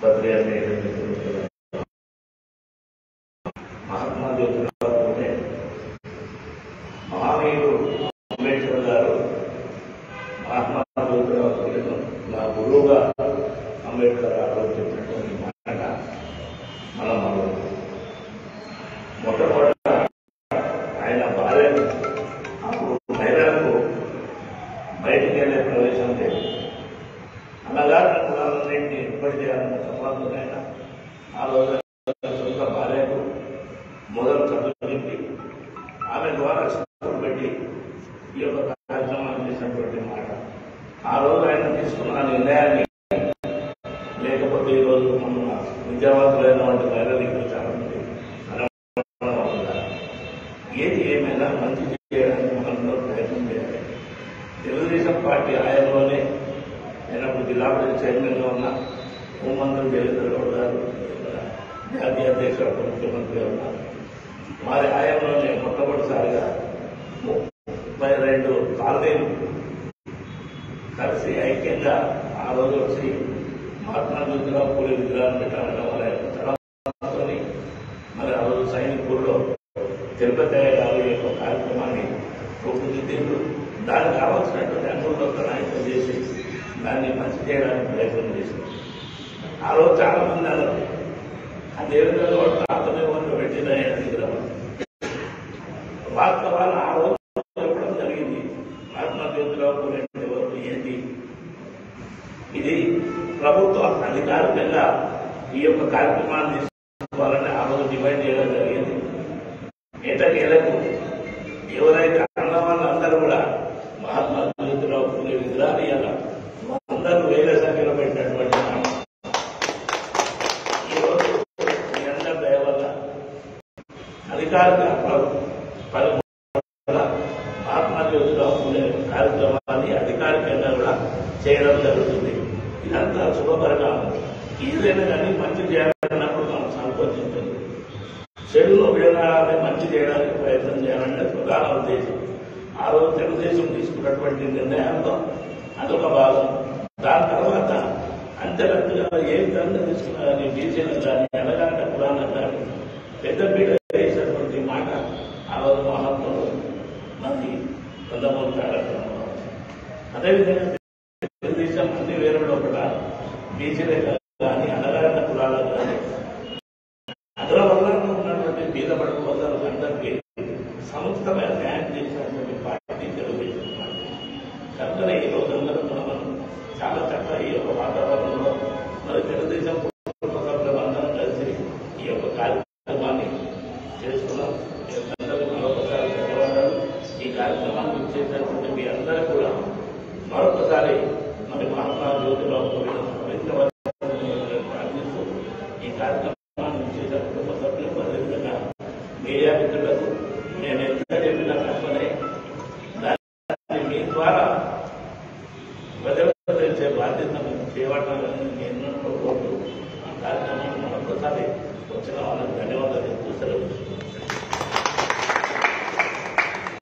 బద్రీని మహాత్మా జ్యోతిరావునే మహానీయుడు అంబేద్కర్ గారు మహాత్మా జ్యోతిరావు నా గురువుగా అంబేద్కర్ గారు చెప్పినటువంటి మాట మనం మొట్టమొదట ఆయన భార్యను అప్పుడు మహిళలకు బయటికి వెళ్ళే ప్రవేశం లేదు. అన్నగారిన కులాలన్నింటినీ ఏర్పాటు చేయాలన్న తపంతో ఆయన ఆ రోజు సొంత భార్యకు మొదలు చదువుకి ఆమె ద్వారా చదువు పెట్టి ఈ యొక్క కార్యక్రమాన్ని చేసినటువంటి మాట. ఆ రోజు ఆయన తీసుకున్న నిర్ణయాన్ని లేకపోతే ఈరోజు మన విద్యావంతులైనటువంటి మహిళలు చాలా మంది ఏది ఏమైనా మంచి చేయడానికి మనందరూ ప్రయత్నం చేయాలి. తెలుగుదేశం పార్టీ హయాంలోనే నేనప్పుడు జిల్లా పరిషత్ చైర్మన్గా ఉన్న హోంమంత్రి దేవేంద్ర గౌడ్ గారు, జాతీయ అధ్యక్షుడు ముఖ్యమంత్రిగా ఉన్నారు. వారి హయాంలోనే మొట్టమొదటిసారిగా 32 కాలనీలు కలిసి ఐక్యంగా ఆ రోజు వచ్చి మహాత్మా జ్యోతిరావు పూలే విగ్రహాన్ని పెట్టాలన్న వాళ్ళ యొక్క తలంతో మరి ఆ రోజు సైనికుల్లో తిరుపతి గారి యొక్క కార్యక్రమాన్ని రూపుదిద్దేందుకు దానికి కావాల్సినటువంటి అనుకూల ప్రణాళిక చేసి దాన్ని మంచి చేయడానికి ప్రయత్నం చేసింది. ఆ రోజు చాలా మంది అన్నారు ఆ దేవేంద్ర గౌడ్ తాతనే వాళ్ళు పెట్టిన విగ్రహం. వాస్తవాలు ఆ రోజు చెప్పడం జరిగింది. మహాత్మా జ్యోతిరావు పూలే ఎవరు ఏంటి ఇది ప్రభుత్వ అధికారికంగా ఈ యొక్క కార్యక్రమాన్ని తీసుకోవాలని ఆ రోజు డిమాండ్ చేయడం జరిగింది. ఏటకేలకు ఎవరైతే అన్న వాళ్ళందరూ కూడా మహాత్మా జ్యోతిరావు పూలే విగ్రహాన్ని అందరూ వేల సంఖ్యలో పెట్టినటువంటి ఈరోజు మీ అందరి దయ వల్ల అధికారిక మహాత్మా జ్యోతిరావు పూలే కార్యక్రమాన్ని అధికారికంగా కూడా చేయడం జరుగుతుంది. ఇదంతా శుభపరిణామం. ఏదైనా కానీ మంచి చేయాలన్నప్పుడు మనం సంకోచించదు. చెడులో విడనాడాలని మంచి చేయడానికి ప్రయత్నం చేయాలనేది ప్రధాన ఉద్దేశం. ఆ రోజు తెలుగుదేశం తీసుకున్నటువంటి నిర్ణయాల్లో అదొక భాగం. దాని తర్వాత అంతరంతగా ఏ విధంగా తీసుకున్నా కానీ బీసీలకు కానీ ఎనగాంట కులాలకు కానీ పెద్దపీట వేసినటువంటి మాట ఆ రోజు మహాత్ములు మంది నందమూరి కార్యక్రమంలో. అదేవిధంగా తెలుగుదేశం అన్ని వేరులో ఒకట బీసీలకు కానీ అనగాంట కులాలకు కానీ అగ్రవర్గంలో ఉన్నటువంటి బీద బడుగు వర్గాలకు అందరికీ సముచితమైన న్యాయం చేసినటువంటి పార్టీ తెలుగుదేశం పార్టీ. కనుక ఈ రోజుల్లో మనం చాలా చక్కగా ఈ యొక్క వాతావరణంలో మరి తెలుగుదేశం కుటుంబ సభ్యులందరం కలిసి ఈ యొక్క కార్యక్రమాన్ని చేసుకున్నాం. అందరికీ మరొకసారి ధన్యవాదాలు. ఈ కార్యక్రమాన్ని చేసినటువంటి మీ అందరూ కూడా మరొకసారి మరి మహాత్మా జ్యోతిరావు పూలే ప్రార్థిస్తూ ఈ కార్యక్రమాన్ని చేసిన కుటుంబ సభ్యులకు అదేవిధంగా మీడియా మిత్రులకు నేను ఎంత చెప్పినా తప్పనే దాన్ని మీ ద్వారా ప్రజలకు తెలిసే బాధ్యత చేపట్టాలని నేను కోరుకుంటూ ఆ కార్యక్రమాన్ని మరొకసారి వచ్చిన వాళ్ళకి ధన్యవాదాలు చెప్తూ సెలవు.